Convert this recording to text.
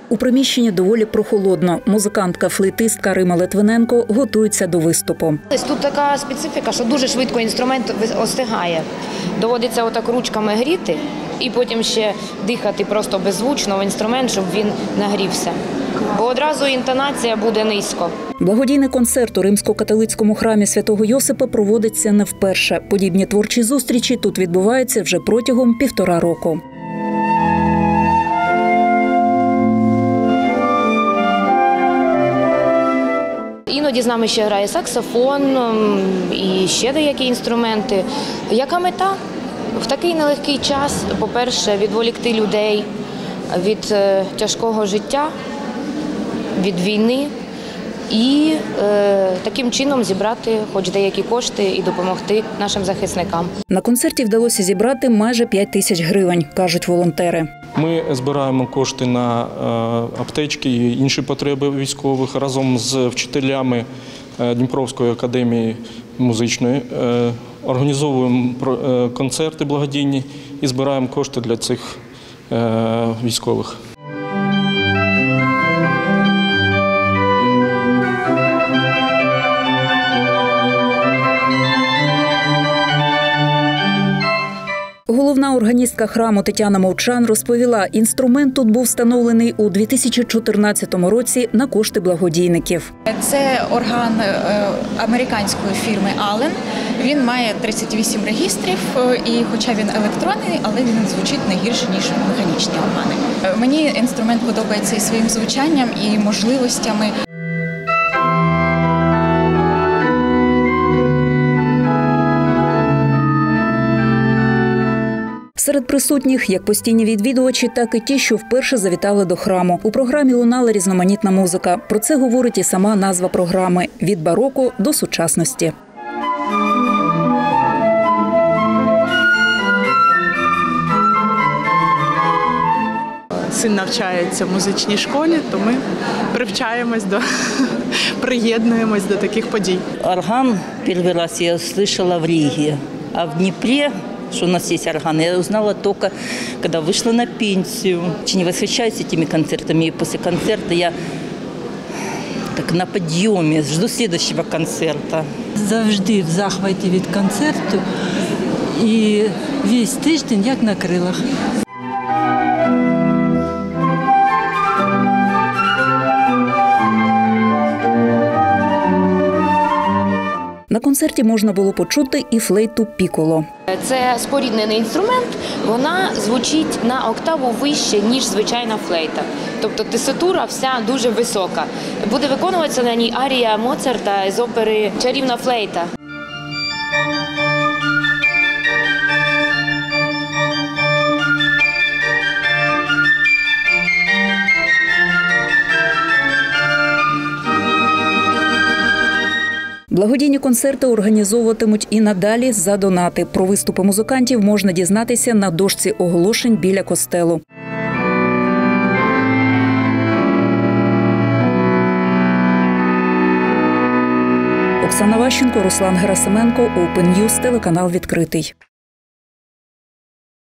У приміщенні доволі прохолодно. Музикантка-флейтистка Рима Литвиненко готується до виступу. Тут така специфіка, що дуже швидко інструмент остигає. Доводиться отак ручками гріти і потім ще дихати просто беззвучно в інструмент, щоб він нагрівся. Бо одразу інтонація буде низько. Благодійний концерт у Римсько-католицькому храмі Святого Йосипа проводиться не вперше. Подібні творчі зустрічі тут відбуваються вже протягом 1,5 року. Іноді з нами ще грає саксофон і ще деякі інструменти. Яка мета? В такий нелегкий час, по-перше, відволікти людей від тяжкого життя, від війни і таким чином зібрати хоч деякі кошти і допомогти нашим захисникам. На концерті вдалося зібрати майже 5 тисяч гривень, кажуть волонтери. Ми збираємо кошти на аптечки і інші потреби військових разом з вчителями Дніпровської академії музичної. Організовуємо концерти благодійні і збираємо кошти для цих військових. Головна органістка храму Тетяна Мовчан розповіла, інструмент тут був встановлений у 2014 році на кошти благодійників. Це орган американської фірми Allen. Він має 38 регістрів, і хоча він електронний, але він звучить не гірше, ніж механічні органи. Мені інструмент подобається і своїм звучанням, і можливостями. Серед присутніх як постійні відвідувачі, так і ті, що вперше завітали до храму. У програмі лунала різноманітна музика. Про це говорить і сама назва програми – «Від бароко до сучасності». Син навчається в музичній школі, то ми приєднуємось до таких подій. Орган перший раз я услышала в Риге, а в Дніпрі, что у нас есть орган, я узнала только, когда вышла на пенсию. Очень восхищаюсь этими концертами, и после концерта я так на подъеме, жду следующего концерта. Завжди в захваті від концерту і весь тиждень як на крилах. На концерті можна було почути і флейту пікколо. Це споріднений інструмент, вона звучить на октаву вище, ніж звичайна флейта. Тобто теситура вся дуже висока. Буде виконуватися на ній арія Моцарта з опери «Чарівна флейта». Благодійні концерти організовуватимуть і надалі за донати. Про виступи музикантів можна дізнатися на дошці оголошень біля костелу. Оксана Ващенко, Руслан Герасименко, Open News, телеканал «Відкритий».